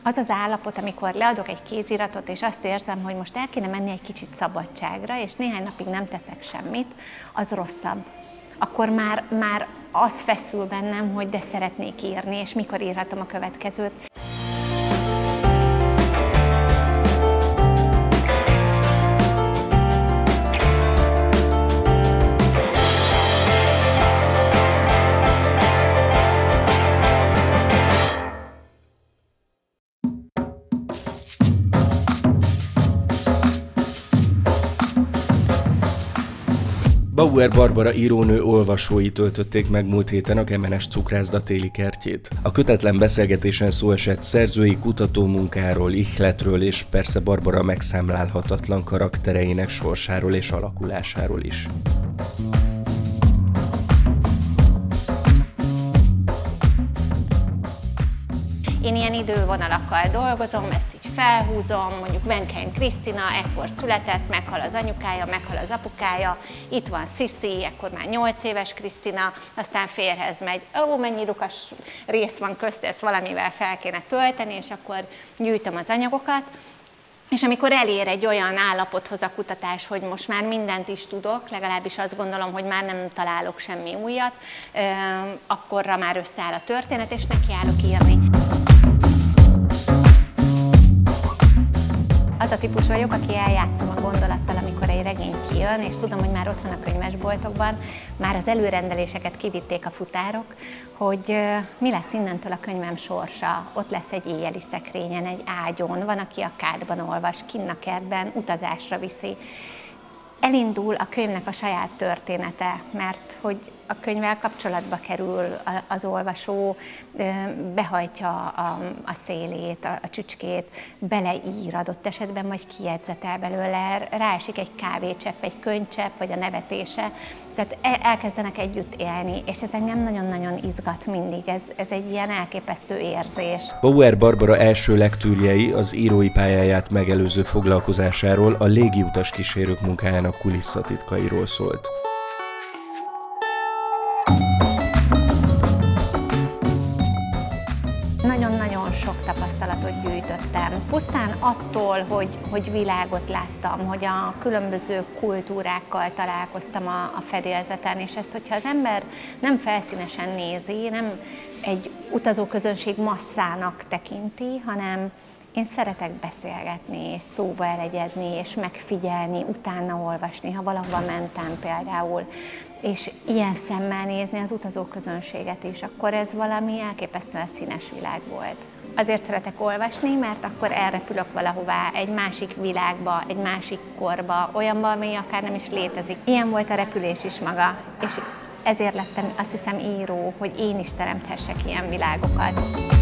Az az állapot, amikor leadok egy kéziratot, és azt érzem, hogy most el kéne menni egy kicsit szabadságra, és néhány napig nem teszek semmit, az rosszabb. Akkor már az feszül bennem, hogy de szeretnék írni, és mikor írhatom a következőt. Bauer Barbara írónő olvasói töltötték meg múlt héten a Kemenes Cukrászda téli kertjét. A kötetlen beszélgetésen szó esett szerzői kutatómunkáról, ihletről és persze Barbara megszámlálhatatlan karaktereinek sorsáról és alakulásáról is. Én ilyen idővonalakkal dolgozom, ezt így felhúzom, mondjuk Benken Krisztina, ekkor született, meghal az anyukája, meghal az apukája, itt van Sziszi, ekkor már 8 éves Krisztina, aztán férhez megy, mennyi lukas rész van közt, ezt valamivel fel kéne tölteni, és akkor gyűjtöm az anyagokat. És amikor elér egy olyan állapothoz a kutatás, hogy most már mindent is tudok, legalábbis azt gondolom, hogy már nem találok semmi újat, akkorra már összeáll a történet, és nekiállok írni. Az a típus vagyok, aki eljátszom a gondolattal, amikor egy regény kijön, és tudom, hogy már ott van a könyvesboltokban, már az előrendeléseket kivitték a futárok, hogy mi lesz innentől a könyvem sorsa. Ott lesz egy éjjeli szekrényen, egy ágyon, van, aki a kádban olvas, kinn a kertben, utazásra viszi. Elindul a könyvnek a saját története, mert hogy a könyvvel kapcsolatba kerül az olvasó, behajtja a szélét, a csücskét, beleír adott esetben, vagy kijegyzetel belőle, ráesik egy kávécsepp, egy könycsepp, vagy a nevetése. Tehát elkezdenek együtt élni, és ez engem nagyon-nagyon izgat mindig, ez egy ilyen elképesztő érzés. Bauer Barbara első lektűrjei az írói pályáját megelőző foglalkozásáról, a légiutas kísérők munkájának kulisszatitkairól szólt. Nagyon-nagyon sok tapasztalatot gyűjtöttem. Pusztán attól, hogy világot láttam, hogy a különböző kultúrákkal találkoztam a fedélzeten, és ezt, hogyha az ember nem felszínesen nézi, nem egy utazóközönség masszának tekinti, hanem én szeretek beszélgetni, és szóba elegyedni, és megfigyelni, utána olvasni, ha valahova mentem például, és ilyen szemmel nézni az utazóközönséget is, akkor ez valami elképesztően színes világ volt. Azért szeretek olvasni, mert akkor elrepülök valahová, egy másik világba, egy másik korba, olyanba, ami akár nem is létezik. Ilyen volt a repülés is maga, és ezért lettem, azt hiszem, író, hogy én is teremthessek ilyen világokat.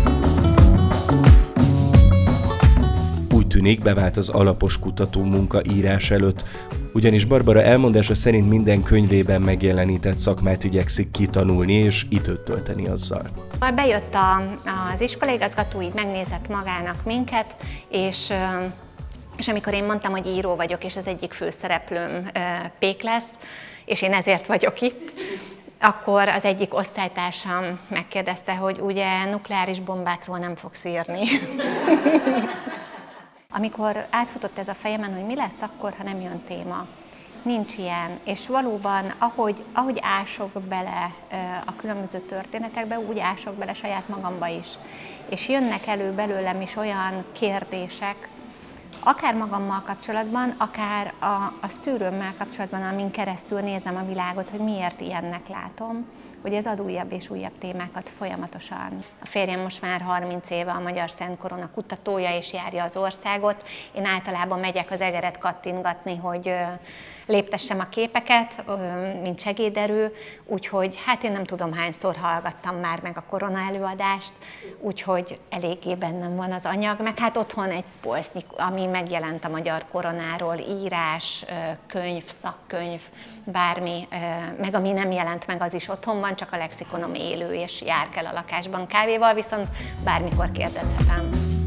Úgy tűnik, bevált az alapos kutató munka írás előtt, ugyanis Barbara elmondása szerint minden könyvében megjelenített szakmát igyekszik kitanulni és időt tölteni azzal. Bejött az iskolaigazgató, így megnézett magának minket, és amikor én mondtam, hogy író vagyok, és az egyik főszereplőm Pék lesz, és én ezért vagyok itt, akkor az egyik osztálytársam megkérdezte, hogy ugye nukleáris bombákról nem fogsz írni. Amikor átfutott ez a fejemen, hogy mi lesz akkor, ha nem jön téma. Nincs ilyen, és valóban, ahogy ások bele a különböző történetekbe, úgy ások bele saját magamba is. És jönnek elő belőlem is olyan kérdések, akár magammal kapcsolatban, akár a szűrőmmel kapcsolatban, amin keresztül nézem a világot, hogy miért ilyennek látom, hogy ez ad újabb és újabb témákat folyamatosan. A férjem most már 30 éve a Magyar Szent Korona kutatója, és járja az országot. Én általában megyek az egeret kattintgatni, hogy léptessem a képeket, mint segéderő, úgyhogy hát én nem tudom hányszor hallgattam már meg a korona előadást, úgyhogy eléggé bennem van az anyag, meg hát otthon egy polsznyik, ami megjelent a magyar koronáról, írás, könyv, szakkönyv, bármi, meg ami nem jelent meg, az is otthon van, csak a lexikonom élő, és jár kell a lakásban kávéval, viszont bármikor kérdezhetem.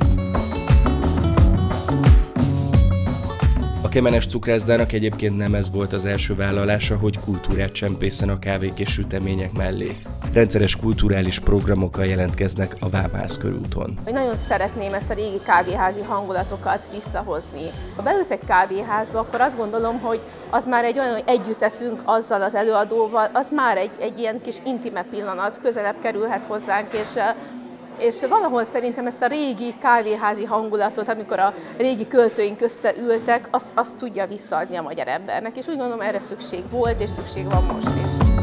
A Kemenes Cukrászdának egyébként nem ez volt az első vállalása, hogy kultúrát csempészen a kávék és sütemények mellé. rendszeres kulturális programokkal jelentkeznek a Vámház körúton. Nagyon szeretném ezt a régi kávéházi hangulatokat visszahozni. Ha beülsz egy kávéházba, akkor azt gondolom, hogy az már egy olyan, hogy együtt eszünk azzal az előadóval, az már egy ilyen kis intime pillanat, közelebb kerülhet hozzánk, és valahol szerintem ezt a régi kávéházi hangulatot, amikor a régi költőink összeültek, azt tudja visszaadni a magyar embernek, és úgy gondolom, erre szükség volt, és szükség van most is.